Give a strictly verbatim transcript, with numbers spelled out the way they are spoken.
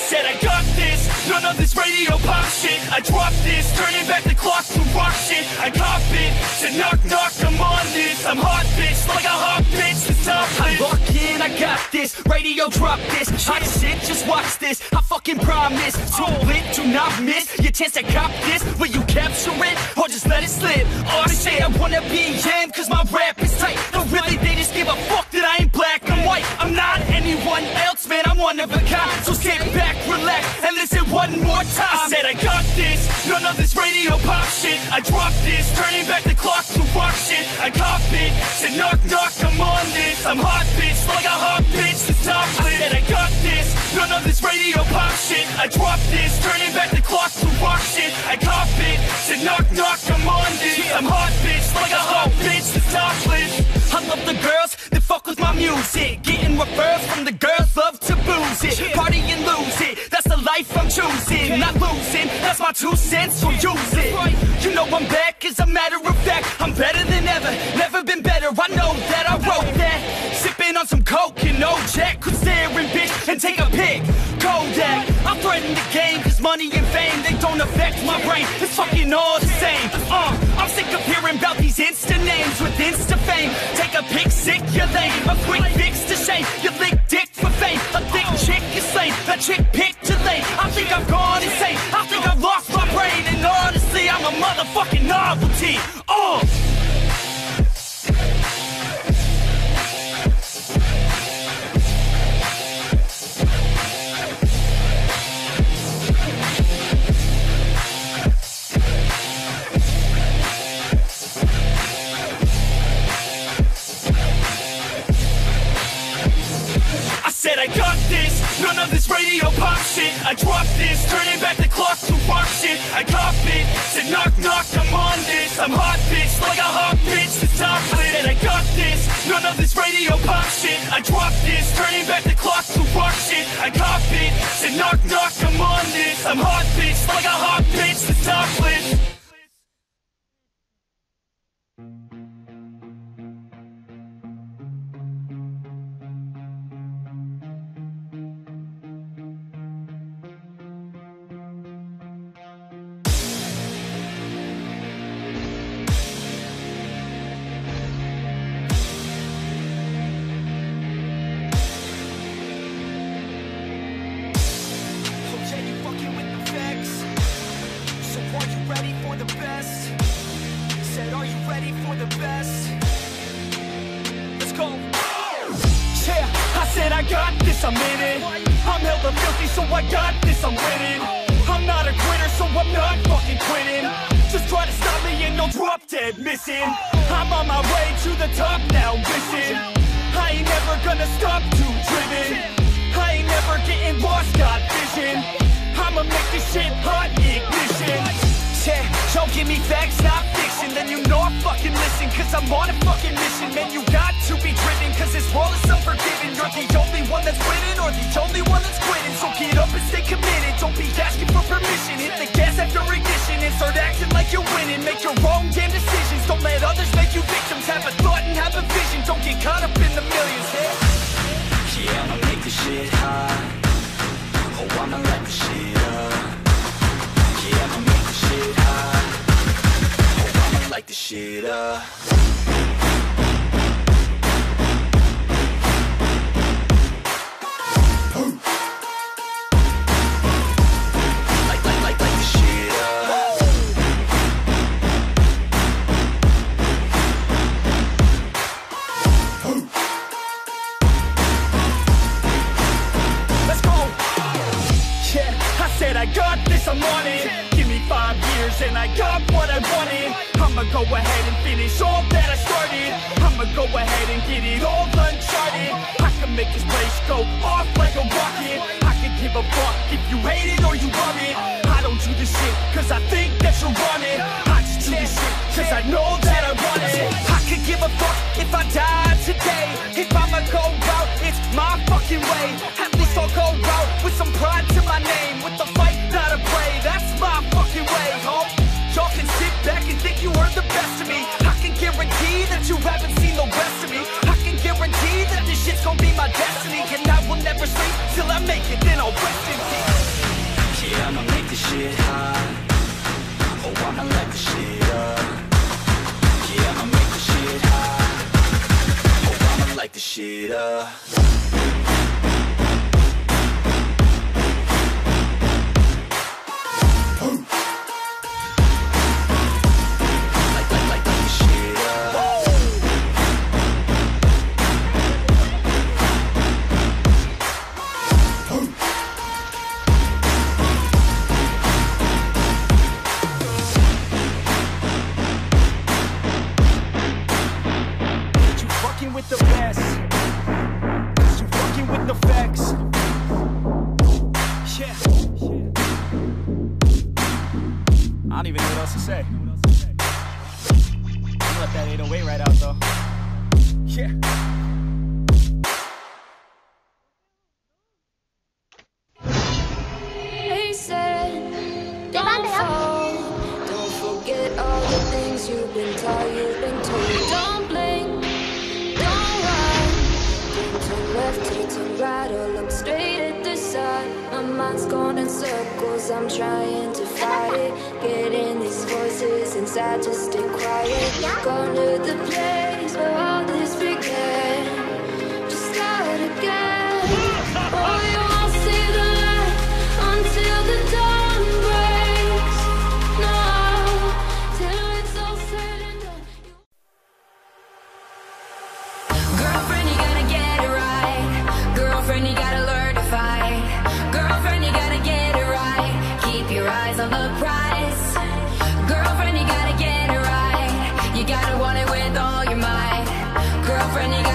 said I got this, none of this radio pop shit. I dropped this, turning back the clock to rock shit. I cop it, said knock knock, I'm on this. I'm hot bitch, like a hot bitch, the top I lock in, I got this, radio drop this. Hot shit, just watch this, I fucking promise. Too lit, do not miss your chance to cop this. Will you capture it, or just let it slip? Oh, they say I wanna be him, cause my rap is tight. But really, they just give a fuck that I ain't black and white. I'm not anyone else, man, I'm one of a kind. So sit back, relax, and listen one more time. I said I got this, none of this radio pop shit. I dropped this, turning back the clock to rock shit. I cop it, said knock knock, I'm on this. I'm hot bitch, like a hot bitch, the top lit. I said I got this, none of this radio pop shit. I dropped this, turning back the clock to rock shit. I cop it, said knock knock, I'm on this. I'm hot bitch, like a hot bitch, the top lit. I love the girls that fuck with my music, getting referrals from the girls love to booze it, party and lose it. That's the life I'm choosing, not losing. That's my two cents, so use it. You know I'm back, as a matter of fact. I'm better than ever, never been better. I know that I wrote that. Sipping on some coke and no jack, could stare and bitch and take a pic. Kodak, I threaten the game, cause money and fame, they don't affect my brain. It's fucking all the same. Uh, I'm sick of hearing about these Insta names with Insta fame. Take a pic, sick, you're lame. A quick fix to shame. You lick dick for fame. A thick chick is slain. A chick picked too late. I think I've gone insane. I think I've lost my brain. And honestly, I'm a motherfucking novelty. Oh! Said I got this, none of this radio pop shit. I dropped this, turning back the clock to rock shit. I cop it, said knock knock, I'm on this. I'm hot bitch, like a hot bitch, the top lit. I said I got this, none of this radio pop shit. I dropped this, turning back the clock to rock shit. I cop it, said knock knock, I'm on this. I'm hot bitch, like a hot bitch, the top lit. I'm in it. I'm hella filthy, so I got this, I'm winning. I'm not a quitter, so I'm not fucking quitting. Just try to stop me and you'll drop dead missing. I'm on my way to the top now, listen. I ain't never gonna stop, too driven. I ain't never getting lost, got vision. I'ma make this shit hot, ignition. Yeah, don't give me facts, not fiction. Then you know I fucking listen, cause I'm on a fucking mission. Man, you got to be driven, cause this world is unforgiving. You're the only one that's winning, or the only one that's quitting. So get up and stay committed, don't be asking for permission. Hit the gas after ignition and start acting like you're winning. Make your own damn decisions, don't let others make you victims. Have a thought and have a vision, don't get caught up in the millions. Yeah, yeah, I'ma make this shit hot. Oh, I'ma light this shit up. Yeah, I'ma make this shit hot. Oh, I'ma light this shit up. I'm on it. Give me five years and I got what I wanted. I'ma go ahead and finish all that I started. I'ma go ahead and get it all uncharted. I can make this place go off like a rocket. I can give a fuck if you hate it or you love it. I don't do this shit cause I think that you're on it. I just do this shit cause I know that I want it. I could give a fuck if I die today. If I'ma go out, it's my fucking way. At least I'll go out with some pride to my name. With the fight, not a play, that's my fucking way, ho. Y'all can sit back and think you heard the best of me. I can guarantee that you haven't seen the rest of me. I can guarantee that this shit's gonna be my destiny. And I will never sleep till I make it, then I'll rest in peace. shit hot. Oh, I'ma light the shit up. Yeah, I'ma make the shit hot. Oh, I'ma light the shit up. With the best, you fucking with the facts. Yeah. I don't even know what else to say. I'll let that eight oh eight right out though. Yeah. They said, don't fall, don't forget all the things you've been taught, you've been told. Don't blink, don't run, don't turn left, don't turn right, or look straight at the sun. My mind's going in circles, I'm trying to fight it. Getting these voices inside to stay quiet. Gone to the place where all this began. Just start again. Oh, you won't see the light until the dawn breaks. No, till it's all said and done. Girlfriend, you gotta get it right. Girlfriend, you gotta learn to fight. Girlfriend, you gotta get it right. Keep your eyes on the prize. Girlfriend, you gotta get it right. You gotta want it with all your might. Girlfriend, you